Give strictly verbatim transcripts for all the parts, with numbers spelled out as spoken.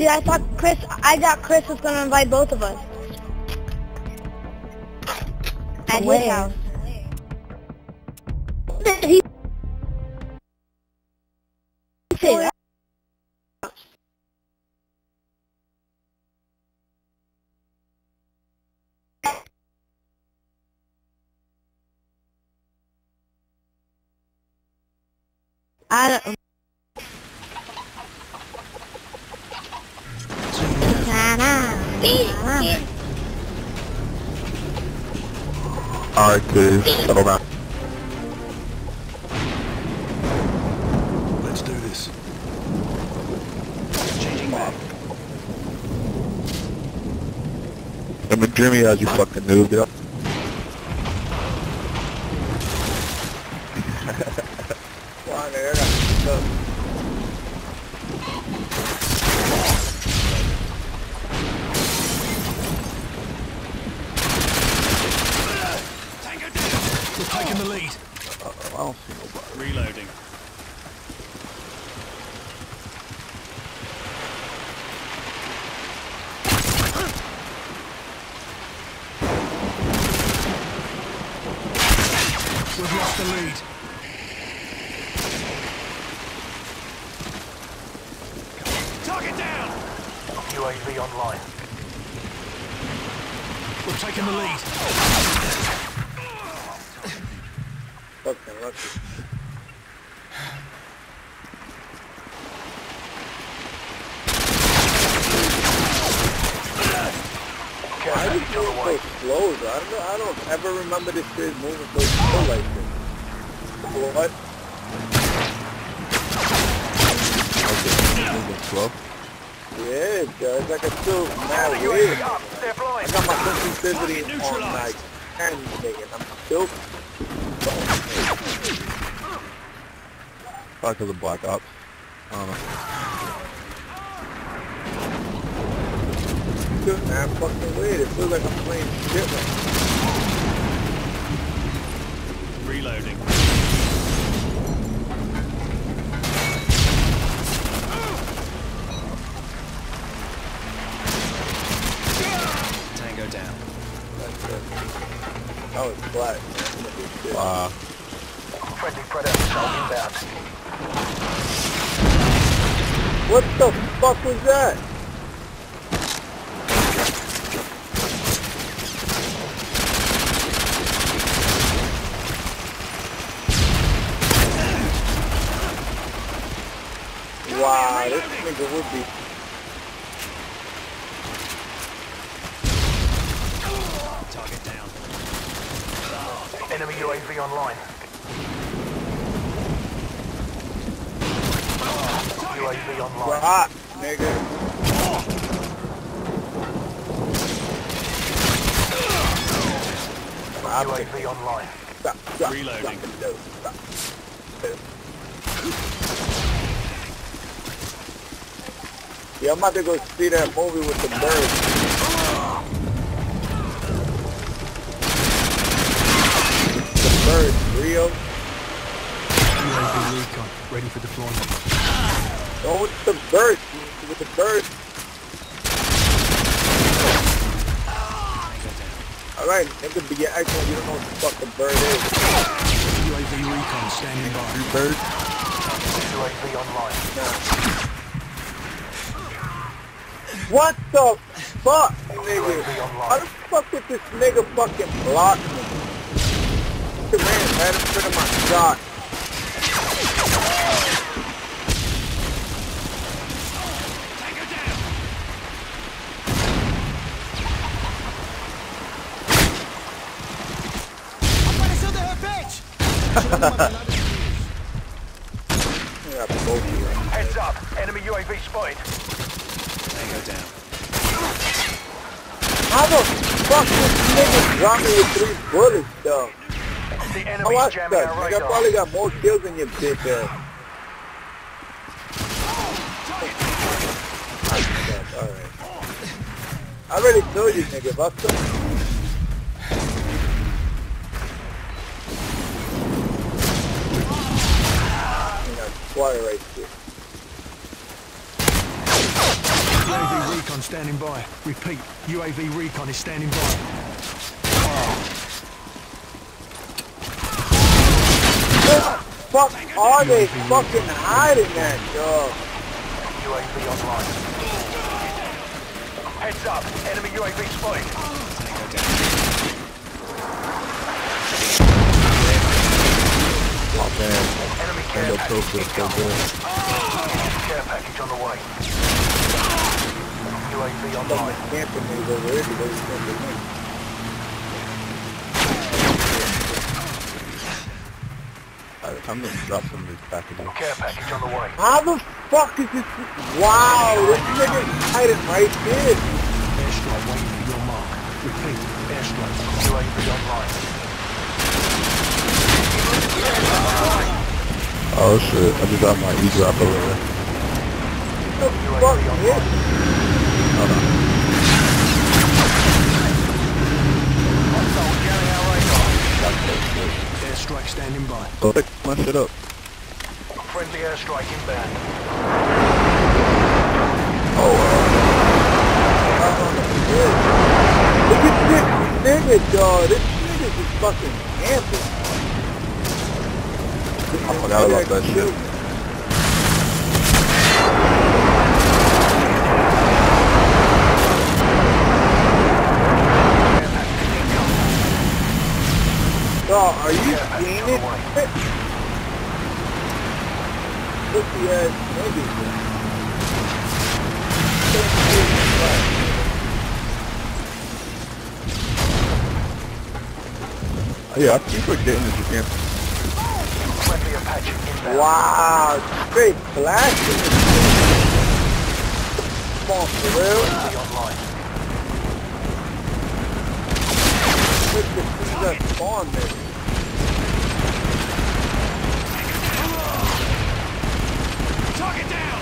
Dude, I thought Chris, I thought Chris was gonna invite both of us. At his house. Did he say that? I don't. Alright, kids, settle down. Let's do this. Changing map. I mean, Jimmy has you fucking noob, yeah. Come on, there, that's good. We're taking the lead. Uh, I don't see nobody. Reloading. We've lost the lead. Target down! U A V online. We're taking the lead. Fucking lucky. Why is it so slow? I don't know. I don't ever remember this shit moving so slow like this. What? Okay, moving slow. Yeah, it does. Like it's still mad weird. I got my sensitivity on like ten, nigga. I'm still. Probably because of Black Ops. I don't know. It's still mad fucking weird. It feels like I'm playing shit right now. Reloading. Tango down. That's it. That was flat, man. Wow. Friendly predator inbound. What the fuck was that? Wow, this nigga would be. Target down. Enemy U A V online. U A V online. Rock, nigga. U A V online. Stop, stop, Reloading. Stop, stop, stop. Yeah, I'm about to go see that movie with the birds. The birds, Rio. U A V recon, ready for deployment. Oh, with the birds, with the birds. Alright, nigga, be your acting, you don't know what the fuck the bird is. U A V recon standing by. Three birds? U A V online. Nah. What the fuck, nigga? How the fuck did this nigga fucking block me? The man had him for my shot. Heads up, enemy U A V spotted. Tango down. How the fuck this nigga dropped me with three bullets though? The How enemy's I jamming stuck? our Nigga, I radar. probably got more kills than your bitch ass. Alright. I already told you, nigga, if I stuck. Water right here. recon standing by. Repeat, U A V recon is standing by. Where the fuck are they fucking hiding that, dog? U A V online. Heads up, enemy U A V spotted. Oh man, Enemy I care know package Pro feels so incoming. good. Care package on the way. U A V Fucking online. camping niggas over here because they camping me. Alright, I'm gonna drop some of these packages. Care package on the way. How the fuck is this? Wow, this nigga's hiding right there. Airstrike waiting for your mark. Repeat, airstrike. U A V online. Oh shit, I just got my e-drop over there. What the fuck is this? Hold on. Airstrike standing by. Go pick my shit up. Friendly airstrike inbound. Oh Look at this nigga, dog. This nigga's just fucking camping. I forgot about that shit. Dog, are you seeing it? Pussy ass niggas. Yeah, I keep forgetting that you can't. Friendly Apache inbound. Wow, straight flashing. Come on, for real? Friendly online. Look at the things that spawn there. Target down!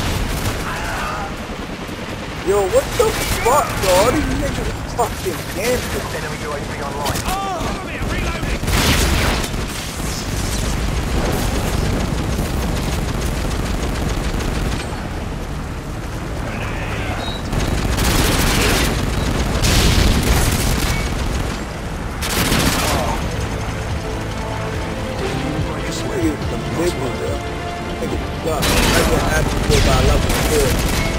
Yo, what the fuck, dog? These niggas fucking dancing. Enemy U A V online. Cover me, I'm reloading! Niggas some big ones, though. Niggas suck. I get asked to go by level four.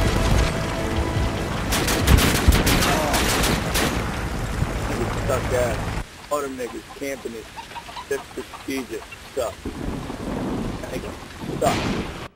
Niggas suck ass. All them niggas camping is just prestigious stuff. Niggas suck.